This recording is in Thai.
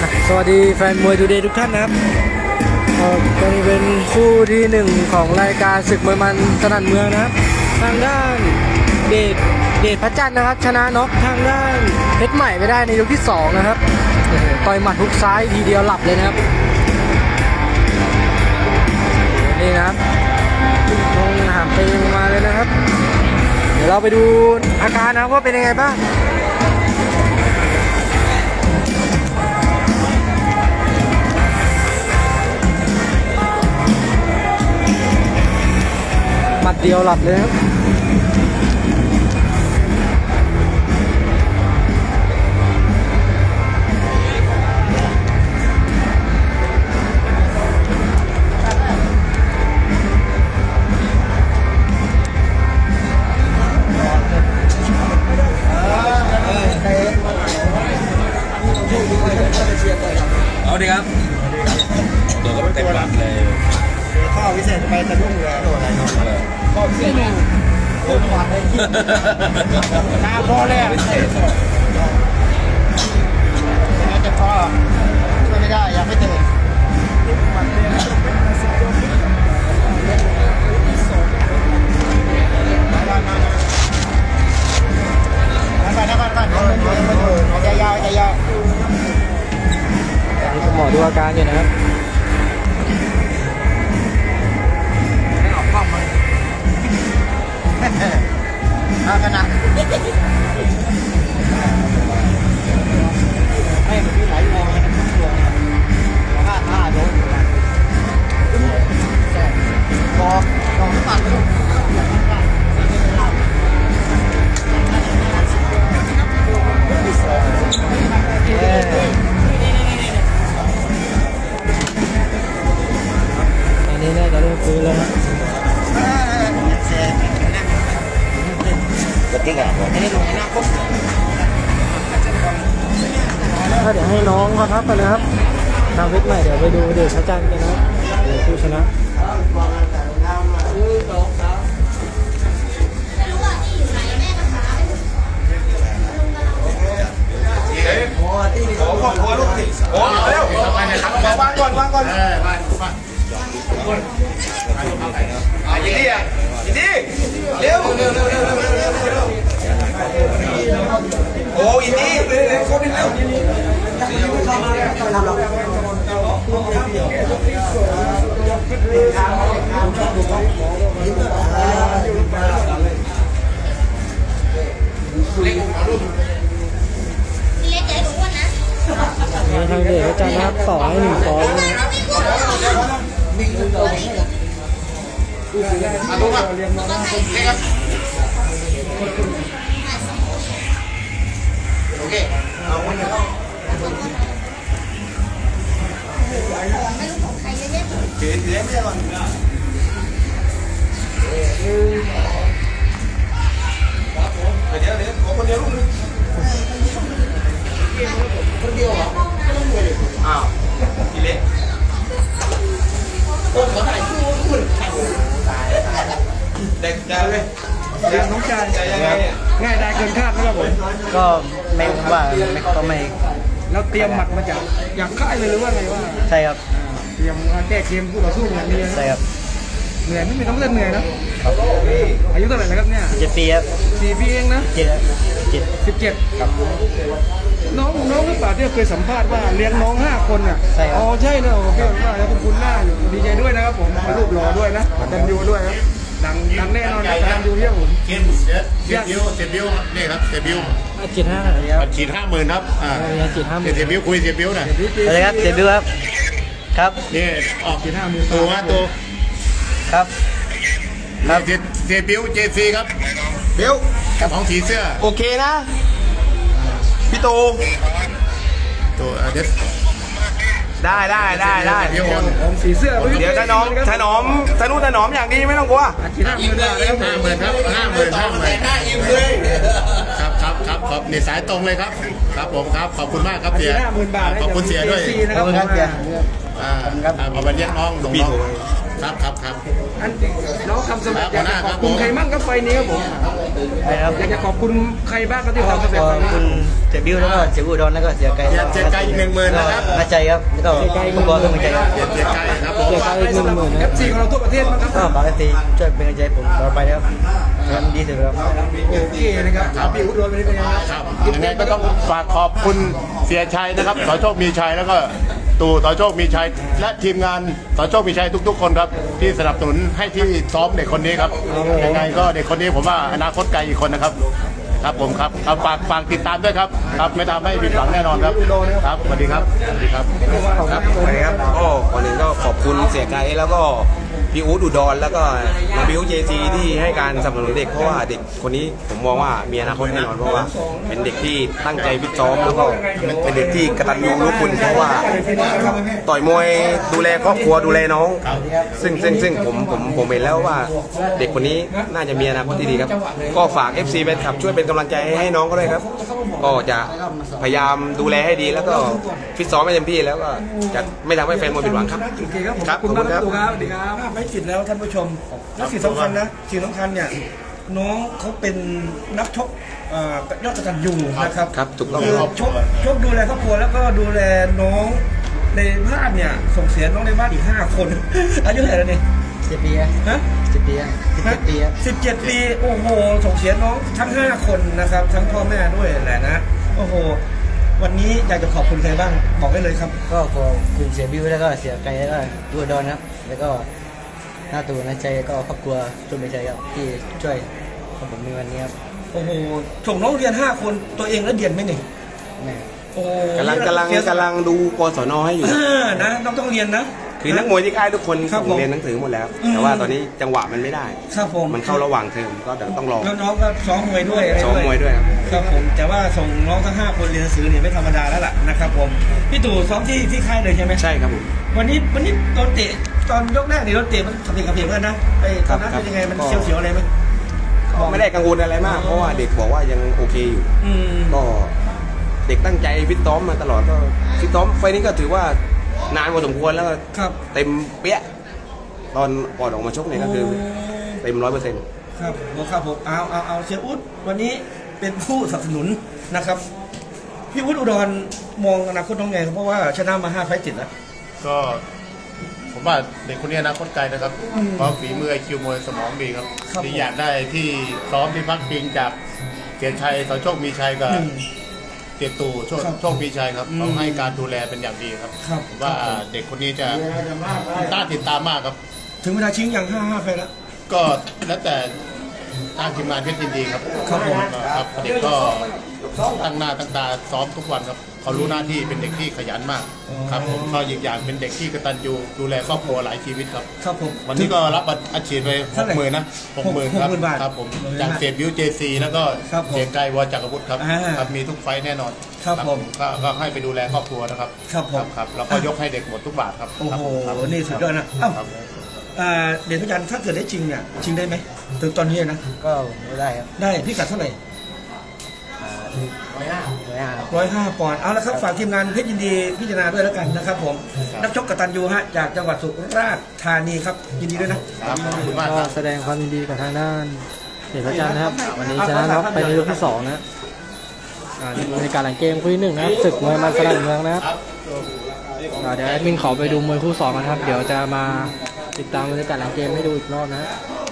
สวัสดีแฟนมวยดูเดย์ทุกท่านนะครับก็นี่เป็นคู่ที่1ของรายการศึกมวยมันสนั่นเมืองนะครับทางด้านเดชพระจันทร์นะครับชนะน็อกทางด้านเพชรใหม่ไปได้ในยกที่2นะครับต่อยหมัดฮุกซ้ายทีเดียวหลับเลยนะครับนี่นะครับต้องหามไปมาเลยนะครับเดี๋ยวเราไปดูอาการนะครับว่าเป็นยังไงบ้างหมัดเดียวหลับเลยครับเอาดีครับตัวก็เต็มหลักเลยข้อพิเศษไปตะลุ่งเลยข้อพิเศษโคตรหวานเลยหน้าพ่อเลยพิเศษแล้วจะพ่อช่วยไม่ได้ยังไม่ตื่นใจยาวใจยาวหมอดูอาการอยู่นะครับไม่ออกกล้องเลยเอากันนะให้มันมีหลายโมงนะทุกตัวห้าโดนบอกตัดลูกอันนี้น่าจะเริ่มฟื้นแล้วนะถ้าเดี๋ยวให้น้องเขาพักไปนะครับทางเพชรใหม่เดี๋ยวไปดูเดชพระจันทร์กันนะครับเดี๋ยวผู้ชนะโอ้พ่อพ่อลูกติโอ้เร็วไปไหนครับวางก่อนบ้านยินดีอ่ะยินดีเร็วโอ้ยินดีเร็วคนนี้เร็วนี่ทางเดชพระจันทร์นะครับต่อให้1 ฟอร์นะครับโอเคเอาคนเดียวไม่รู้ของใครเยอะแยะเจ๊ไม่ได้หรอกเดี๋ยวขอคนเดียวลูกนึงคนเดียวเหรออ้าวกี่เล็กคนขอถ่ายคู่คุณเด็กได้เลยน้องชายง่ายได้เกินคาดไหมครับผมก็ไม่ว่าก็ไม่แล้วเตรียมหมัดมาจากอย่างค่ายเลยหรือว่าไงว่าใช่ครับเตรียมแก้เกมคู่ต่อสู้อย่างนี้ใช่ครับเหนื่อยไม่ต้องเล่นเหนื่อยนะอายุเท่าไหร่แล้วครับเนี่ย 7 ปีครับ 4 ปีเองนะ17ครับน้องหรือเปล่าที่เคยสัมภาษณ์ว่าเลี้ยงน้อง5 คนอ่ะใช่ครับอ๋อใช่เลยโอเคว่าแล้วคุณหน้าอยู่ดีใจด้วยนะครับผมมารูปหล่อด้วยนะดันยูด้วยครับดังแน่นอนนะดันยูเที่ยวผมเจ็ดบิวนี่ครับเจ็ดบิว 75,000 ฉีด50,000ครับ 50,000 เจ็ดบิวคุยเจ็ดบิวนะอะไรครับเจ็ดบิวครับครับนี่ออกตัวครับเจ็ดบิวเจซีครับบิวของสีเสื้อโอเคนะพี่ตูตัวเด็ดได้ผมสีเสื้อเดี๋ยวถนอมอย่างดีไม่ต้องกลัว 50,000ครับครับนี่สายตรงเลยครับผมครับขอบคุณมากครับเสียขอบคุณเสียด้วยขอบคุณครับเสียเอาไปเรียกน้องครับอันน้องทำสำเร็จอยากจะขอบคุณใครบ้างครับไฟนี้ครับผมครับอยากจะขอบคุณใครบ้างครับที่ขอบทำสำเร็จไฟนี้คุณเจบิวแล้วก็เจบูดอนแล้วก็เสียไก่เสียไกลอีก10,000นะครับนาใจครับแล้วก็ฟุตบอลต้องมีใจครับเสียไกลครับผมเสียไก่อีก10,000นะ FC ของเราทั่วประเทศมั้งครับก็ฝากFC ช่วยเป็นกำลังใจผมต่อไปนะครับทำดีสุดครับโอเคนะครับพี่อุดรวันนี้เป็นยังไงครับยังไงก็ต้องฝากขอบคุณเสียชัยนะครับสโชคมีชัยแล้วก็ตู่สโชคมีชัยและทีมงานสโชคมีชัยทุกๆคนครับที่สนับสนุนให้ที่ซ้อมเด็กคนนี้ครับยังไงก็เด็กคนนี้ผมว่าอนาคตไกลอีกคนนะครับครับผมครับเอาฝากติดตามด้วยครับครับไม่ทำให้ผิดหวังแน่นอนครับครับสวัสดีครับสวัสดีครับครับสวัสดีครับก็ก่อนอื่นก็ขอบคุณเสียไกด์แล้วก็พี่อู๊ดอุดรแล้วก็น้องบิวเจซีที่ให้การสนับสนุนเด็กเพราะว่าเด็กคนนี้ผมมองว่ามีอนาคตแน่นอนเพราะว่าเป็นเด็กที่ตั้งใจฟิตซ้อมแล้วก็เป็นเด็กที่กตัญญูรู้คุณเพราะว่าต่อยมวยดูแลครอบครัวดูแลน้องซึ่งผมเห็นแล้วว่าเด็กคนนี้น่าจะมีอนาคตที่ดีครับก็ฝาก FC แฟนคลับช่วยเป็นกำลังใจให้น้องก็ด้วยครับก็จะพยายามดูแลให้ดีแล้วก็ฟิตซ้อมให้เต็มที่แล้วก็จะไม่ทำให้แฟนมวยผิดหวังครับโอเคครับผมครับขอบคุณมากขอบคุณคครัรับบ สวัสดีครับไม่ติดแล้วท่านผู้ชมและสิ่งสำคัญนะสิ่งสำคัญเนี่ยน้องเขาเป็นนักชกยอดกตัญญูนะครับครับถูกต้องคือครับชกดูแลครอบครัวแล้วก็ดูแลน้องในบ้านเนี่ยส่งเสียน้องในบ้านอีก5 คน อายุเท่าไหร่แล้วนี่ 7 ปีอะฮะ 7 ปีอะ17 ปีอะ 17 ปีโอ้โหส่งเสียน้องทั้ง5 คนนะครับทั้งพ่อแม่ด้วยแหละนะโอ้โหวันนี้อยากจะขอบคุณใครบ้างบอกได้เลยครับก็ขอบคุณเสียบิวแล้วก็เสียไก่แล้วก็ดูดอนครับแล้วก็หน้าตู่นาใจก็ครอบครัวช่วยไม่ใจครับที่ช่วยให้ผมมีวันนี้ครับโอ้โหส่งน้องเรียน5 คนตัวเองแล้วเรียนไหมนี่แม่โอ้กำลังดูกศนให้อยู่นะต้องเรียนนะคือนักมวยที่ค่ายทุกคนครับผมเรียนหนังสือหมดแล้วอืมแต่ว่าตอนนี้จังหวะมันไม่ได้ครับผมมันเข้าระหว่างเทอมก็เดี๋ยวต้องรอแล้วน้องก็ซ้อมมวยด้วยอะไรซ้อมมวยด้วยครับครับผมแต่ว่าส่งน้องทั้ง5 คนเรียนหนังสือเนี่ยไม่ธรรมดาแล้วล่ะนะครับผมพี่ตู่ซ้อมที่ค่ายเลยใช่ไหมใช่ครับผมวันนี้โดนเตะตอนยกแรกนี่โดนเตะมันขับเพียงกันนะไปตอนนั้นครับเป็นยังไงมันก็เสียวๆอะไรไหมก็ไม่ได้กังวลอะไรมากเพราะว่าเด็กบอกว่ายังโอเคอยู่อืมก็เด็กตั้งใจฟิตซ้อมมาตลอดก็ฟิตซ้อมไฟล์นี้ก็ถือว่านานพอสมควรแล้วก็ครับเต็มเปี้ยตอนก่อนออกมาชกเนี่ยก็คือเต็ม100% ครับครับผมเอาเสียอุ๊ดวันนี้เป็นผู้สนับสนุนนะครับพี่อุ๊ดอุดรมองอนาคตน้องไงครับเพราะว่าชนะมา5 ไฟต์ติดแล้วก็ผมว่าเด็กคนนี้อนาคตไกลนะครับเพราะฝีมือคิวมวยสมองดีครับครับที่อยากได้ที่ซ้อมที่พักพิงจากเกียรติชัยสโชคมีชัยกับเกียรติตู่โชคมีชัยครับเขาให้การดูแลเป็นอย่างดีครับครับผมว่าเด็กคนนี้จะน่าติดตามมากครับถึงเวลาชิงอย่าง5 ไฟต์แล้วก็แล้วแต่ทางทีมงานเพชรยินดีครับครับผมครับเด็กก็ตั้งหน้าตั้งตาซ้อมทุกวันครับเขารู้หน้าที่เป็นเด็กที่ขยันมากครับผมก็อีกอย่างเป็นเด็กที่กตัญญูดูแลครอบครัวหลายชีวิตครับครับผมวันนี้ก็รับอัดฉีดไปเท่าไหร่ 60,000นะ60,000ครับ 60,000 บาทครับผมจากเสียบิวเจซีแล้วก็ครับผมเสียงไกลวอจักรวุฒิครับอ่าครับมีทุกไฟต์แน่นอนครับผมก็ให้ไปดูแลครอบครัวนะครับครับผมครับแล้วก็ยกให้เด็กหมดทุกบาทครับโอ้โหครับนี่สุดยอดนะเอ้าครับเด่นพระจันทร์ถ้าเกิดได้จริงเนี่ยชิงได้ไหมถึงตอนนี้นะก็ไม่ได้ครับได้พิกัดเท่าไหร่ 105 105 ปอนด์เอาละครับฝากทีมงานเพชรยินดีพิจารณาด้วยแล้วกันนะครับผมนักชกกตัญญูฮะจากจังหวัดสุราษฎร์ธานีครับยินดีด้วยนะครับขอบคุณมากคก็รับแสดงความยินดีกับทางด้านเดชพระจันทร์นะครับวันนี้ชนะน็อกไปในยกที่2นะในการหลังเกมคู่ที่1นะครับศึกมวยมันสนั่นเมืองนะครับเดี๋ยวแอดมินขอไปดูมวยคู่2กันครับเดี๋ยวจะมาติดตามบรรยากาศหลังเกมให้ดูอีกรอบนะ